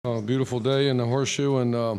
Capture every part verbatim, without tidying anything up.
A beautiful day in the Horseshoe, and uh,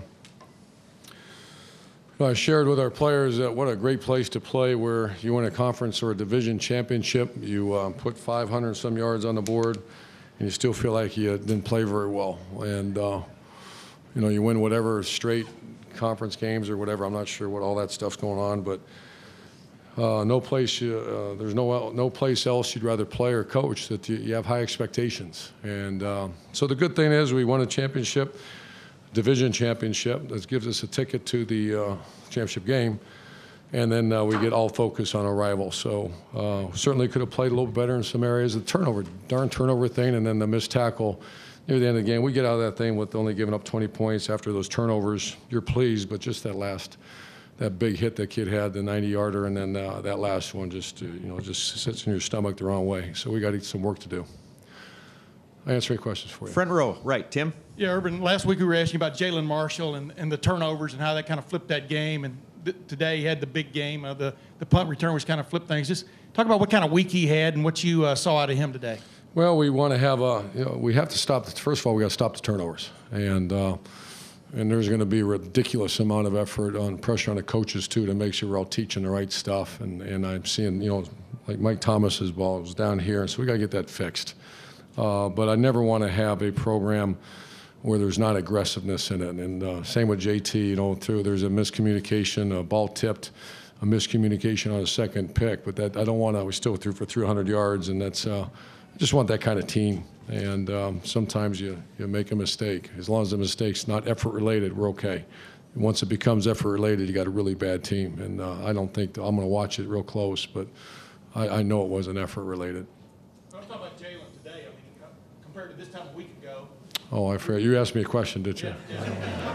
I shared with our players that what a great place to play where you win a conference or a division championship. You uh, put five hundred some yards on the board, and you still feel like you didn't play very well. And, uh, you know, you win whatever straight conference games or whatever. I'm not sure what all that stuff's going on, but uh, no place, you, uh, there's no, no place else you'd rather play or coach that you, you have high expectations. And uh, so the good thing is we won a championship, division championship. That gives us a ticket to the uh, championship game. And then uh, we get all focus on our rival. So uh, certainly could have played a little better in some areas. The turnover, darn turnover thing, and then the missed tackle near the end of the game. We get out of that thing with only giving up twenty points after those turnovers. You're pleased, but just that last, that big hit that kid had, the ninety yarder, and then uh, that last one just, uh, you know, just sits in your stomach the wrong way. So we got some work to do. I answer any questions for you. Front row, right, Tim? Yeah, Urban, last week we were asking about Jalen Marshall and, and the turnovers and how that kind of flipped that game. And th today he had the big game. Uh, the, the punt return was kind of flipped things. Just talk about what kind of week he had and what you uh, saw out of him today. Well, we want to have a, you know, we have to stop, the, first of all, we got to stop the turnovers. And, uh, and there's going to be a ridiculous amount of effort on pressure on the coaches, too, to make sure we're all teaching the right stuff. And, and I'm seeing, you know, like Mike Thomas's ball was down here, so we got to get that fixed. Uh, but I never want to have a program where there's not aggressiveness in it. And uh, same with J T, you know, through there's a miscommunication, a ball tipped, a miscommunication on a second pick. But that I don't want to. We still threw for three hundred yards, and that's. Uh, I just want that kind of team. And um, sometimes you you make a mistake. As long as the mistake's not effort related, we're okay. Once it becomes effort related, you got a really bad team. And uh, I don't think I'm going to watch it real close, but I, I know it wasn't effort related. I'm talking about Jalen today. I mean, compared to this time a week ago. Oh, I forgot. You asked me a question, did you? Yeah,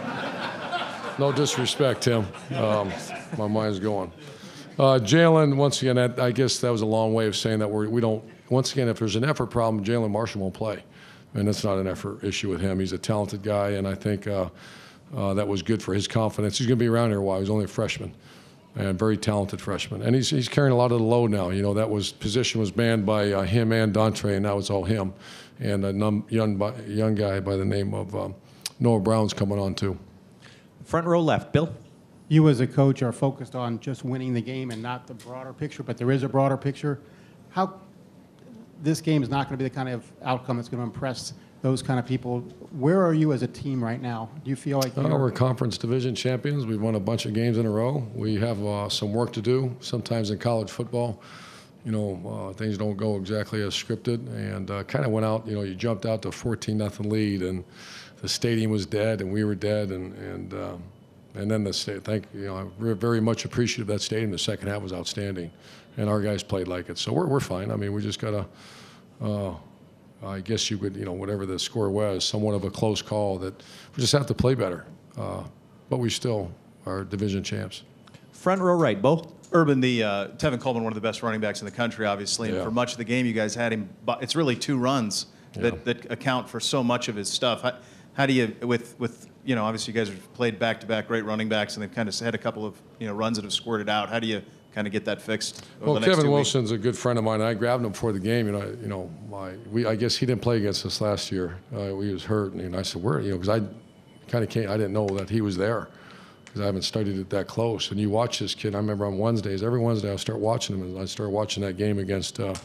yeah. No disrespect, Tim. Um, my mind's going. Uh, Jalen, once again, that, I guess that was a long way of saying that we're, we don't, once again, if there's an effort problem, Jalen Marshall won't play. And that's not an effort issue with him. He's a talented guy, and I think uh, uh, that was good for his confidence. He's going to be around here a while. He's only a freshman, and very talented freshman. And he's, he's carrying a lot of the load now. You know, that was position was banned by uh, him and Dontre, and now it's all him. And a num, young, young guy by the name of um, Noah Brown's coming on, too. Front row left, Bill. You as a coach are focused on just winning the game and not the broader picture, but there is a broader picture. How this game is not going to be the kind of outcome that's going to impress those kind of people. Where are you as a team right now? Do you feel like you're... Uh, we're conference division champions. We've won a bunch of games in a row. We have uh, some work to do. Sometimes in college football, you know, uh, things don't go exactly as scripted, and uh, kind of went out, you know, you jumped out to a fourteen nothing lead, and the stadium was dead, and we were dead, and and uh, and then the state, thank you know, I'm very much appreciative of that stadium. The second half was outstanding, and our guys played like it, so we're we're fine. I mean, we just gotta, uh, I guess you would, you know, whatever the score was, somewhat of a close call. That we just have to play better, uh, but we still are division champs. Front row right, Bo. Urban, the uh, Tevin Coleman, one of the best running backs in the country, obviously, and Yeah. for much of the game, you guys had him. But it's really two runs that, Yeah. that account for so much of his stuff. How, how do you, with with you know, obviously you guys have played back-to-back great running backs, and they've kind of had a couple of you know runs that have squirted out. How do you kind of get that fixed over Well, the next Kevin two Wilson's a good friend of mine. I grabbed him before the game. You know, you know, my we I guess he didn't play against us last year. Uh, he was hurt, and I said, "Where?" You know, because I kind of can't. I didn't know that he was there. I haven't studied it that close. And you watch this kid, I remember on Wednesdays, every Wednesday I start watching him, and I started watching that game against uh,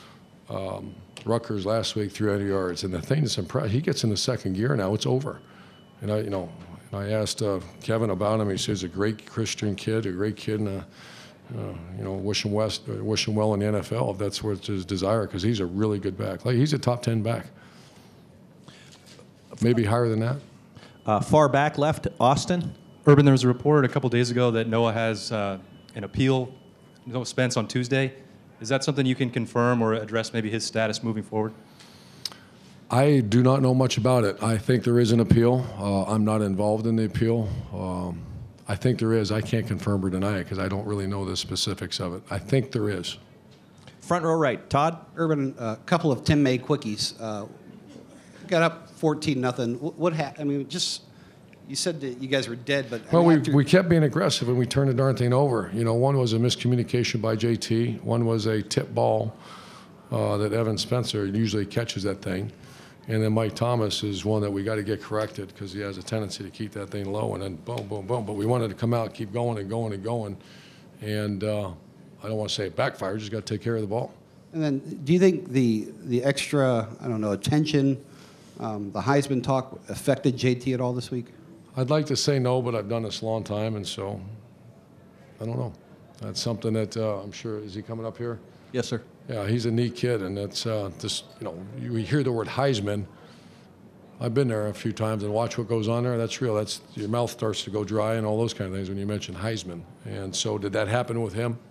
um, Rutgers last week, three hundred yards. And the thing that's impressive, he gets in the second gear now, it's over. And I, you know, and I asked uh, Kevin about him. He says he's a great Christian kid, a great kid, and uh, uh, you know, wish him, west, uh, wish him well in the N F L if that's what his desire, because he's a really good back. Like, he's a top ten back. Maybe higher than that. Uh, far back left, Austin. Urban, there was a report a couple days ago that Noah has uh, an appeal, Noah Spence, on Tuesday. Is that something you can confirm or address maybe his status moving forward? I do not know much about it. I think there is an appeal. Uh, I'm not involved in the appeal. Um, I think there is. I can't confirm or deny it because I don't really know the specifics of it. I think there is. Front row right, Todd. Urban, a uh, couple of Tim made quickies. Uh, got up fourteen nothing. What, what happened? I mean, just... You said that you guys were dead, but... Well, I mean, we, after... we kept being aggressive, and we turned the darn thing over. You know, one was a miscommunication by J T. One was a tip ball uh, that Evan Spencer usually catches that thing. And then Mike Thomas is one that we got to get corrected because he has a tendency to keep that thing low and then boom, boom, boom. But we wanted to come out and keep going and going and going. And uh, I don't want to say it backfired, just got to take care of the ball. And then, do you think the the extra, I don't know, attention, um, the Heisman talk affected J T at all this week? I'd like to say no, but I've done this a long time, and so I don't know. That's something that uh, I'm sure, is he coming up here? Yes, sir. Yeah, he's a neat kid, and it's uh, just, you know, you hear the word Heisman. I've been there a few times and watch what goes on there. That's real. That's, your mouth starts to go dry and all those kind of things when you mention Heisman. And so did that happen with him?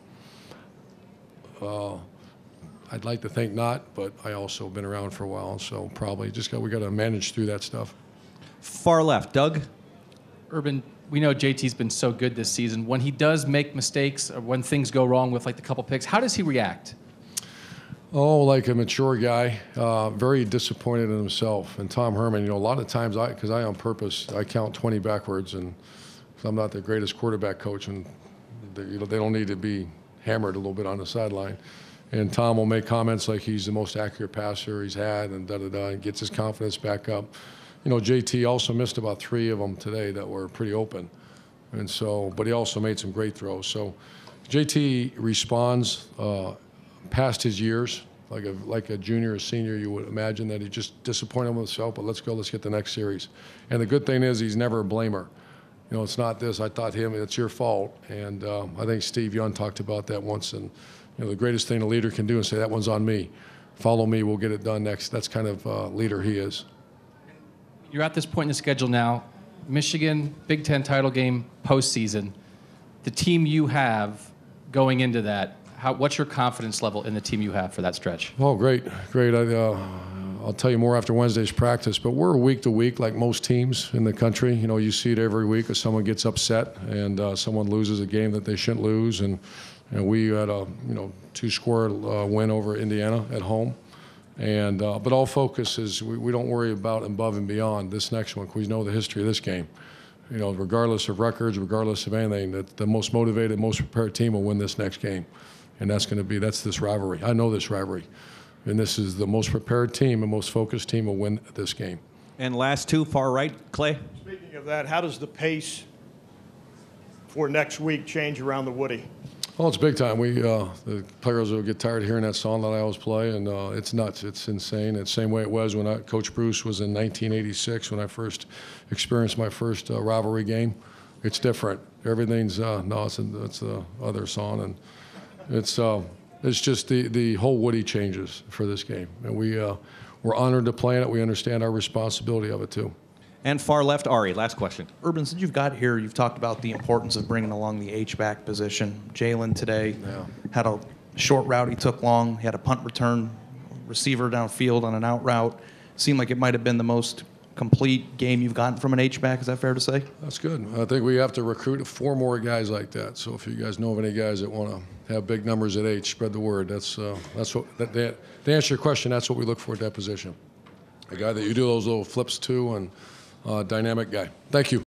Uh, I'd like to think not, but I also been around for a while, so probably just got, we got to manage through that stuff. Far left, Doug. Urban, we know J T's been so good this season. When he does make mistakes or when things go wrong with like the couple picks, how does he react? Oh, like a mature guy, uh, very disappointed in himself. And Tom Herman, you know, a lot of times, I because I on purpose, I count twenty backwards, and I'm not the greatest quarterback coach, and they, you know, they don't need to be hammered a little bit on the sideline. And Tom will make comments like he's the most accurate passer he's had, and da da da, and gets his confidence back up. You know, J T also missed about three of them today that were pretty open, and so, but he also made some great throws. So, J T responds. Uh, past his years, like a like a junior or senior, you would imagine that he just disappointed himself, but let's go, let's get the next series. And the good thing is he's never a blamer. You know, it's not this, I thought him, it's your fault. And um, I think Steve Young talked about that once, and you know, the greatest thing a leader can do is say, that one's on me. Follow me, we'll get it done next. That's kind of uh, leader he is. You're at this point in the schedule now. Michigan, Big Ten title game, postseason. The team you have going into that, How, what's your confidence level in the team you have for that stretch? Oh, great, great. I, uh, I'll tell you more after Wednesday's practice, but we're week to week like most teams in the country. You know, you see it every week as someone gets upset and uh, someone loses a game that they shouldn't lose. And, and we had a, you know, two-score uh, win over Indiana at home. And, uh, but all focus is we, we don't worry about above and beyond this next one because we know the history of this game. You know, regardless of records, regardless of anything, that the most motivated, most prepared team will win this next game. And that's going to be, that's this rivalry. I know this rivalry. And this is the most prepared team and most focused team will win this game. And last two, far right, Clay. Speaking of that, how does the pace for next week change around the Woody? Oh, it's big time. We, uh, the players will get tired of hearing that song that I always play, and uh, it's nuts. It's insane. It's the same way it was when I, Coach Bruce was in nineteen eighty-six when I first experienced my first uh, rivalry game. It's different. Everything's, uh, no, it's, a, it's the other song, and It's uh, it's just the, the whole Woody changes for this game, and we uh, we're honored to play in it. We understand our responsibility of it too. And far left, Ari. Last question. Urban, since you've got here, you've talked about the importance of bringing along the H-back position. Jalen today Yeah. had a short route he took long. He had a punt return, receiver downfield on an out route. Seemed like it might have been the most complete game you've gotten from an H-back. Is that fair to say? That's good. I think we have to recruit four more guys like that. So if you guys know of any guys that want to have big numbers at H, spread the word. That's uh, that's what that, that, to answer your question. That's what we look for at that position. A guy that you do those little flips to, and uh, dynamic guy. Thank you.